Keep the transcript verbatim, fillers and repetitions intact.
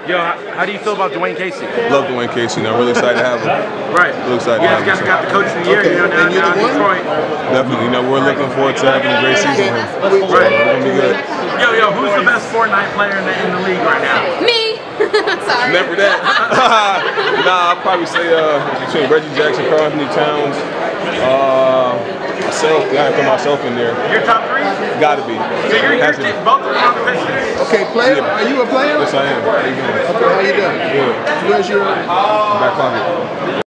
Yo, how do you feel about Dwane Casey? Love Dwane Casey. You know, really excited to have him. Right. Really excited You to guys have him. got the coach of the year, okay. You know, now, now in Detroit. Definitely. You know, we're looking forward to having a great season here. Right. So, we're going to be good. Yo, yo, who's the best Fortnite player in the, in the league right now? Me. Sorry. Never that. Nah, I'd probably say uh, between Reggie Jackson, Carl Anthony Towns, uh, myself. I put myself in there. Your top three? Gotta be. So you're, you're t- both of them on the Pistons? Okay, player. Yeah. Are you a player? Yes, I am. How you doing? Okay, how you doing? Good. Where's your back pocket?